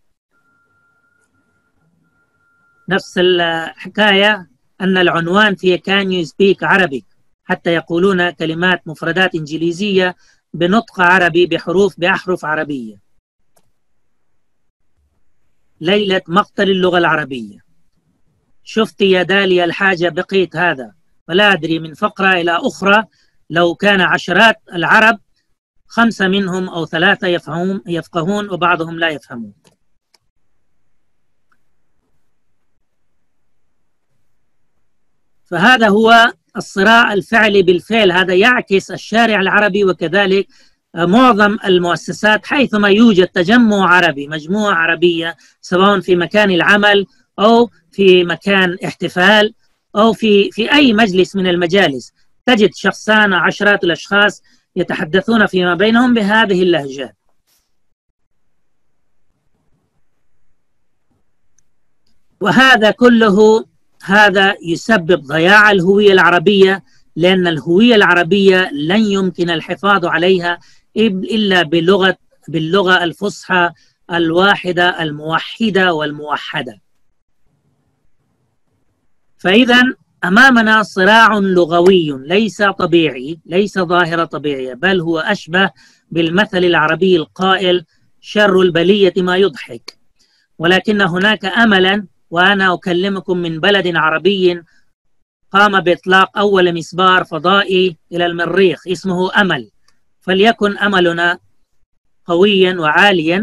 [SPEAKER 3] نفس الحكاية أن العنوان فيه Can you speak Arabic، حتى يقولون كلمات مفردات إنجليزية بنطق عربي بأحرف عربية. ليلة مقتل اللغة العربية، شفت يا داليا الحاجة بقيت هذا، ولا أدري من فقرة إلى أخرى لو كان عشرات العرب 5 منهم أو 3 يفقهون وبعضهم لا يفهمون. فهذا هو الصراع الفعلي بالفعل، هذا يعكس الشارع العربي وكذلك معظم المؤسسات. حيثما يوجد تجمع عربي، مجموعة عربية، سواء في مكان العمل أو في مكان احتفال أو في أي مجلس من المجالس، تجد شخصان عشرات الأشخاص يتحدثون فيما بينهم بهذه اللهجات. وهذا كله هذا يسبب ضياع الهوية العربية، لأن الهوية العربية لن يمكن الحفاظ عليها إلا باللغة الفصحى الواحدة الموحدة والموحدة. فإذا أمامنا صراع لغوي ليس طبيعي، ليس ظاهرة طبيعية، بل هو أشبه بالمثل العربي القائل شر البلية ما يضحك. ولكن هناك أملا، وأنا أكلمكم من بلد عربي قام بإطلاق أول مسبار فضائي إلى المريخ اسمه أمل، فليكن أملنا قويا وعاليا.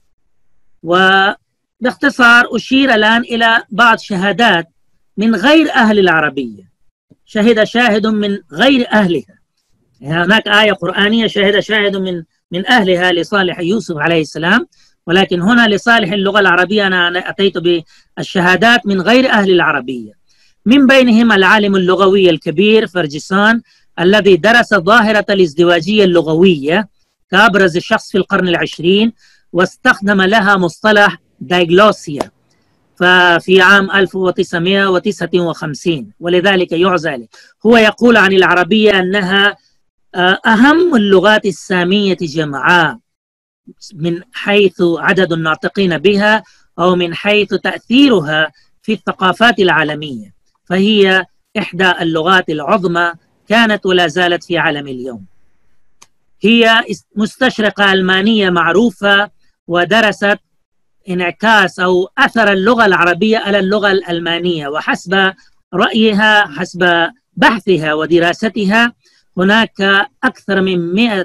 [SPEAKER 3] وباختصار أشير الآن إلى بعض شهادات من غير أهل العربية، شهد شاهد من غير أهلها. هناك آية قرآنية شهد شاهد من أهلها لصالح يوسف عليه السلام، ولكن هنا لصالح اللغة العربية أنا أتيت بالشهادات من غير أهل العربية. من بينهم العالم اللغوي الكبير فرجسان الذي درس ظاهرة الازدواجية اللغوية كأبرز شخص في القرن العشرين، واستخدم لها مصطلح دايغلوسيا ففي عام 1959، ولذلك يعزى له. هو يقول عن العربية أنها أهم اللغات السامية جمعاء من حيث عدد الناطقين بها أو من حيث تأثيرها في الثقافات العالمية، فهي إحدى اللغات العظمى كانت ولا زالت في عالم اليوم. هي مستشرقة ألمانية معروفة، ودرست انعكاس أو أثر اللغة العربية على اللغة الألمانية، وحسب رأيها حسب بحثها ودراستها هناك أكثر من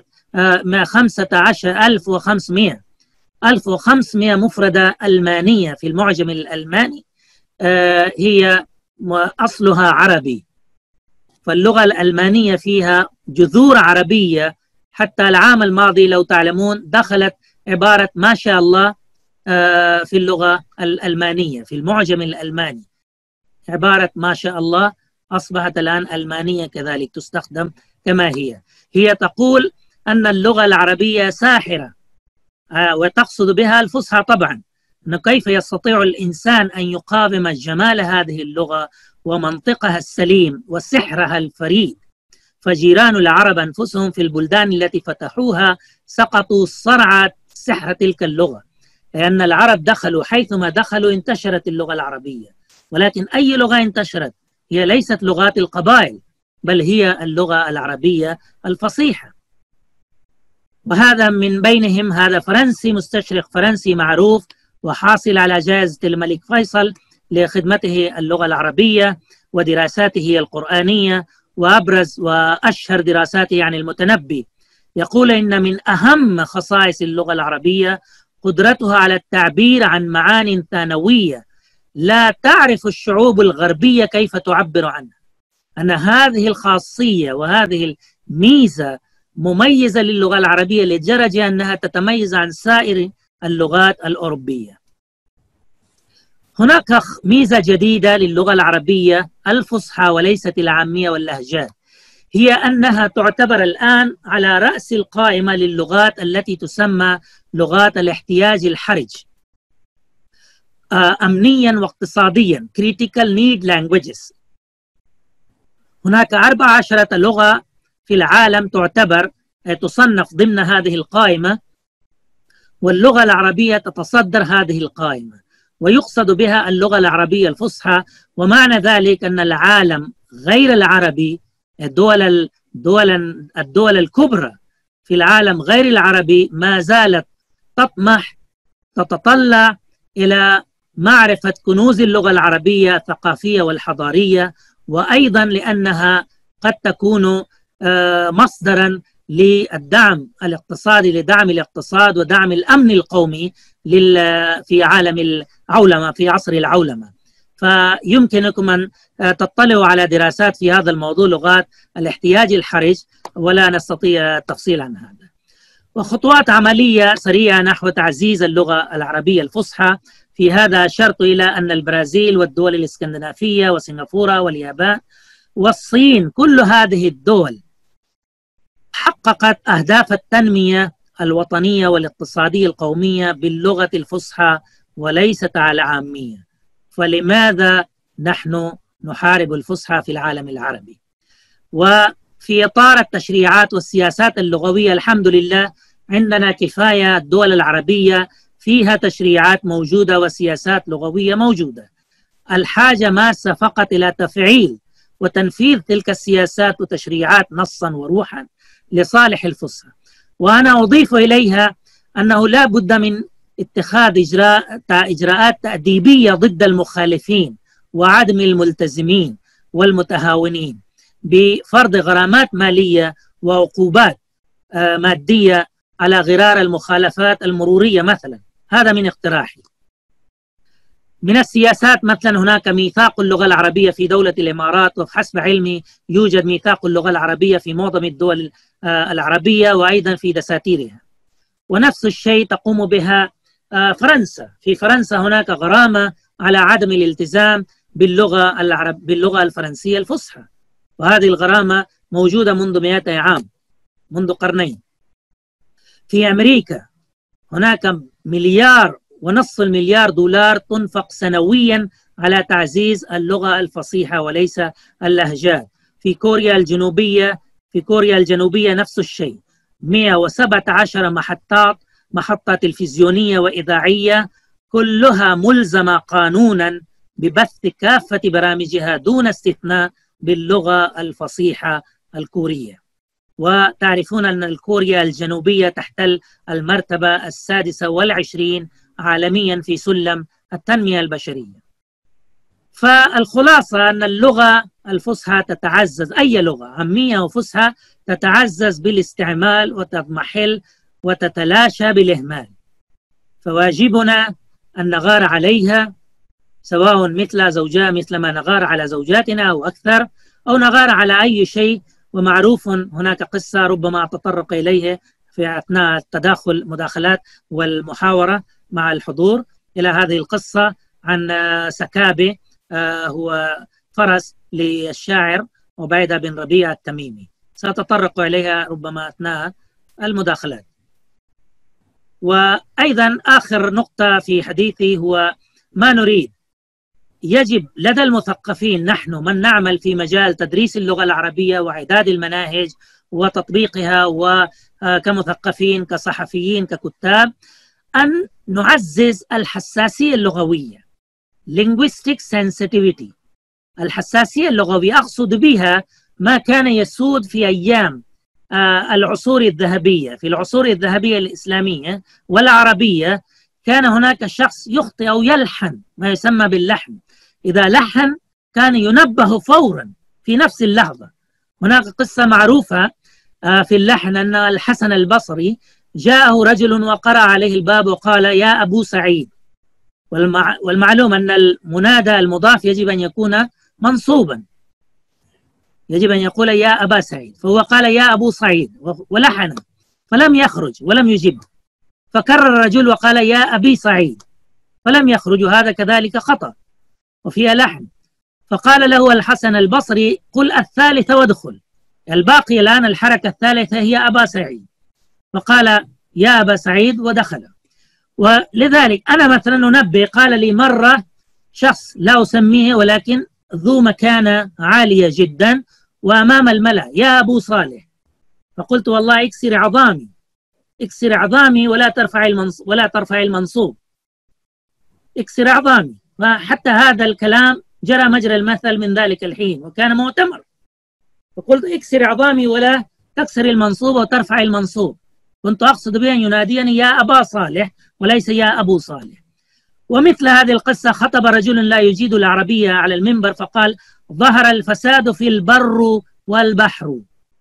[SPEAKER 3] 1500 مفردة ألمانية في المعجم الألماني هي أصلها عربي. فاللغة الألمانية فيها جذور عربية. حتى العام الماضي لو تعلمون دخلت عبارة ما شاء الله في اللغة الألمانية في المعجم الألماني. عبارة ما شاء الله أصبحت الآن ألمانية كذلك تستخدم كما هي تقول أن اللغة العربية ساحرة، وتقصد بها الفصحى طبعا، أنه كيف يستطيع الإنسان أن يقاوم جمال هذه اللغة ومنطقها السليم وسحرها الفريد. فجيران العرب أنفسهم في البلدان التي فتحوها سقطوا صرعى سحر تلك اللغة، لأن العرب دخلوا حيثما دخلوا انتشرت اللغة العربية. ولكن أي لغة انتشرت؟ هي ليست لغات القبائل، بل هي اللغة العربية الفصيحة. وهذا من بينهم هذا فرنسي، مستشرق فرنسي معروف وحاصل على جائزة الملك فيصل لخدمته اللغة العربية ودراساته القرآنية، وأبرز وأشهر دراساته عن المتنبي. يقول إن من أهم خصائص اللغة العربية قدرتها على التعبير عن معان ثانوية لا تعرف الشعوب الغربية كيف تعبر عنها. أن هذه الخاصية وهذه الميزة مميزة للغة العربية لدرجة أنها تتميز عن سائر اللغات الأوروبية. هناك ميزة جديدة للغة العربية الفصحى وليست العامية واللهجات، هي أنها تعتبر الآن على رأس القائمة للغات التي تسمى لغات الاحتياج الحرج أمنيا واقتصاديا critical need languages. هناك 14 لغة في العالم تصنف ضمن هذه القائمة، واللغة العربية تتصدر هذه القائمة، ويقصد بها اللغة العربية الفصحى. ومعنى ذلك أن العالم غير العربي، الدول الكبرى في العالم غير العربي ما زالت تطمح تتطلع إلى معرفة كنوز اللغة العربية الثقافية والحضارية، وأيضا لأنها قد تكون مصدرا للدعم الاقتصادي، لدعم الاقتصاد ودعم الأمن القومي في عالم العولمة، في عصر العولمة. فيمكنكم أن تطلعوا على دراسات في هذا الموضوع، لغات الاحتياج الحرج، ولا نستطيع التفصيل عن هذا. وخطوات عملية سريعة نحو تعزيز اللغة العربية الفصحى. في هذا أشرت إلى أن البرازيل والدول الإسكندنافية وسنغافورة واليابان والصين كل هذه الدول حققت أهداف التنمية الوطنية والاقتصادية القومية باللغة الفصحى وليست على العامية. فلماذا نحن نحارب الفصحى في العالم العربي؟ وفي إطار التشريعات والسياسات اللغوية الحمد لله عندنا كفاية. الدول العربية فيها تشريعات موجودة وسياسات لغوية موجودة. الحاجة ماسة فقط إلى تفعيل وتنفيذ تلك السياسات وتشريعات نصا وروحا لصالح الفصحى. وأنا أضيف إليها أنه لا بد من اتخاذ إجراءات تأديبية ضد المخالفين وعدم الملتزمين والمتهاونين، بفرض غرامات مالية وعقوبات مادية على غرار المخالفات المرورية مثلا. هذا من اقتراحي. من السياسات مثلا هناك ميثاق اللغة العربية في دولة الإمارات، وحسب علمي يوجد ميثاق اللغة العربية في معظم الدول العربية وأيضا في دساتيرها. ونفس الشيء تقوم بها فرنسا. في فرنسا هناك غرامة على عدم الالتزام باللغة الفرنسية الفصحى، وهذه الغرامة موجودة منذ 200 عام، منذ قرنين. في أمريكا هناك 1.5 مليار دولار تنفق سنويا على تعزيز اللغة الفصيحة وليس اللهجات. في كوريا الجنوبية نفس الشيء، 117 محطة تلفزيونية وإذاعية كلها ملزمة قانونا ببث كافة برامجها دون استثناء باللغة الفصيحة الكورية. وتعرفون أن كوريا الجنوبية تحتل المرتبة 26 عالميا في سلم التنمية البشرية. فالخلاصة أن اللغة الفصحى تتعزز، أي لغة عامية وفصحى تتعزز بالاستعمال وتضمحل وتتلاشى بالإهمال. فواجبنا أن نغار عليها، سواء مثل ما نغار على زوجاتنا أو أكثر، أو نغار على أي شيء. ومعروف هناك قصة ربما أتطرق إليه في أثناء المداخلات والمحاورة مع الحضور إلى هذه القصة عن سكابة، هو فرس للشاعر عبيدة بن ربيعة التميمي، سأتطرق إليها ربما أثناء المداخلات. وأيضا آخر نقطة في حديثي هو ما نريد. يجب لدى المثقفين، نحن من نعمل في مجال تدريس اللغة العربية وإعداد المناهج وتطبيقها، وكمثقفين كصحفيين ككتاب، أن نعزز الحساسية اللغوية، linguistic sensitivity. الحساسية اللغوية أقصد بها ما كان يسود في أيام العصور الذهبية. في العصور الذهبية الإسلامية والعربية كان هناك شخص يخطئ أو يلحن، ما يسمى باللحن. إذا لحن كان ينبه فورا في نفس اللحظة. هناك قصة معروفة في اللحن أن الحسن البصري جاءه رجل وقرأ عليه الباب وقال يا أبو سعيد، والمعلوم أن المنادى المضاف يجب أن يكون منصوبا، يجب أن يقول يا أبا سعيد، فهو قال يا أبو سعيد ولحن فلم يخرج ولم يجب، فكرر الرجل وقال يا أبي سعيد فلم يخرج، هذا كذلك خطأ وفيها لحن. فقال له الحسن البصري قل الثالث وادخل، الباقي الآن الحركة الثالثة هي أبا سعيد، فقال يا أبا سعيد ودخل. ولذلك أنا مثلا ننبه، قال لي مرة شخص لا أسميه ولكن ذو مكانة عالية جدا وأمام الملأ، يا أبو صالح، فقلت والله اكسر عظامي، اكسر عظامي ولا ترفع المنصوب، اكسر عظامي. فحتى هذا الكلام جرى مجرى المثل من ذلك الحين وكان مؤتمر، فقلت اكسر عظامي ولا تكسر المنصوب وترفع المنصوب، كنت أقصد به أن يناديني يا أبا صالح وليس يا أبو صالح. ومثل هذه القصة خطب رجل لا يجيد العربية على المنبر فقال ظهر الفساد في البر والبحر،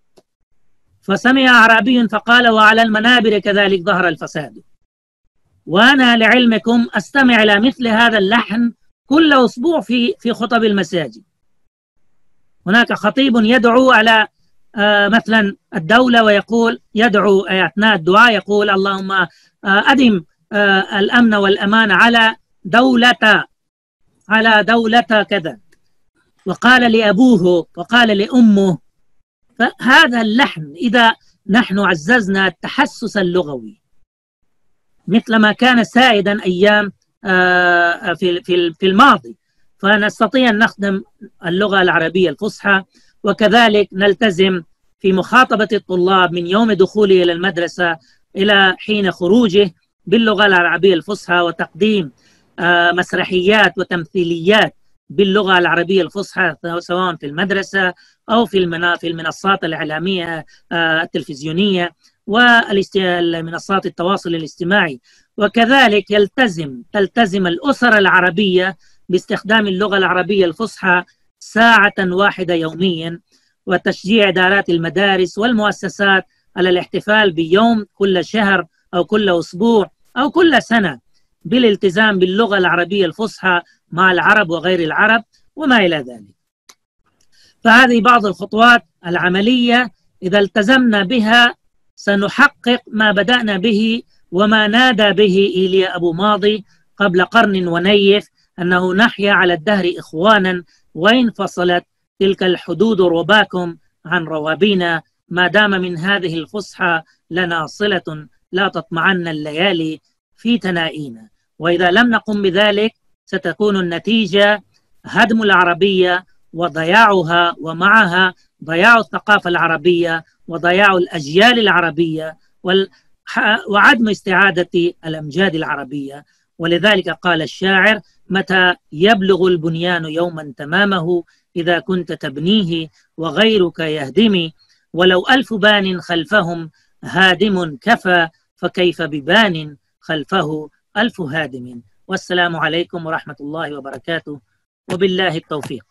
[SPEAKER 3] فسمع أعرابي فقال وعلى المنابر كذلك ظهر الفساد. وأنا لعلمكم أستمع إلى مثل هذا اللحن كل أسبوع في خطب المساجد. هناك خطيب يدعو على مثلا الدولة ويقول، يدعو أثناء الدعاء يقول اللهم أدم الأمن والأمان على دولة كذا، وقال لأبوه وقال لأمه. فهذا اللحن إذا نحن عززنا التحسس اللغوي مثل ما كان سائدا أيام في الماضي، فنستطيع أن نخدم اللغة العربية الفصحى. وكذلك نلتزم في مخاطبة الطلاب من يوم دخوله إلى المدرسة إلى حين خروجه باللغة العربية الفصحى، وتقديم مسرحيات وتمثيليات باللغة العربية الفصحى سواء في المدرسة أو في المنصات الإعلامية التلفزيونية والمنصات التواصل الاجتماعي. وكذلك تلتزم الأسر العربية باستخدام اللغة العربية الفصحى ساعة واحدة يوميا، وتشجيع إدارات المدارس والمؤسسات على الاحتفال بيوم كل شهر أو كل أسبوع أو كل سنة بالالتزام باللغة العربية الفصحى مع العرب وغير العرب وما إلى ذلك. فهذه بعض الخطوات العملية إذا التزمنا بها سنحقق ما بدأنا به وما نادى به إيليا أبو ماضي قبل قرن ونيف، أنه نحيا على الدهر إخوانا وإن فصلت تلك الحدود رباكم عن روابينا ما دام من هذه الفصحى لنا صلة لا تطمعن الليالي في تنائينا. وإذا لم نقم بذلك ستكون النتيجة هدم العربية وضياعها، ومعها ضياع الثقافة العربية وضياع الأجيال العربية وعدم استعادة الأمجاد العربية. ولذلك قال الشاعر: متى يبلغ البنيان يوما تمامه إذا كنت تبنيه وغيرك يهدمي، ولو 1000 بان خلفهم هادم كفى، فكيف ببان خلفه 1000 هادم. والسلام عليكم ورحمة الله وبركاته، وبالله التوفيق.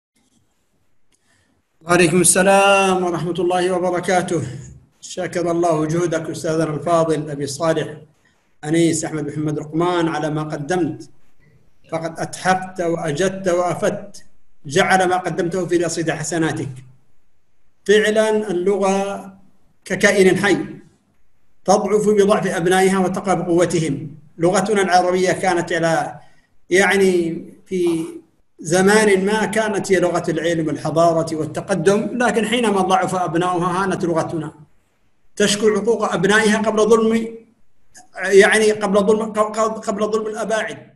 [SPEAKER 2] وعليكم السلام ورحمة الله وبركاته. شكر الله جهدك أستاذنا الفاضل أبي صالح أنيس أحمد محمد رقمان على ما قدمت، فقد أتحفت وأجدت وأفدت، جعل ما قدمته في رصيد حسناتك. فعلا اللغة ككائن حي تضعف بضعف أبنائها وتقى بقوتهم. لغتنا العربية كانت على في زمان ما كانت هي لغة العلم والحضارة والتقدم، لكن حينما ضعف أبناؤها هانت لغتنا، تشكو عقوق أبنائها قبل ظلم قبل ظلم الأباعد.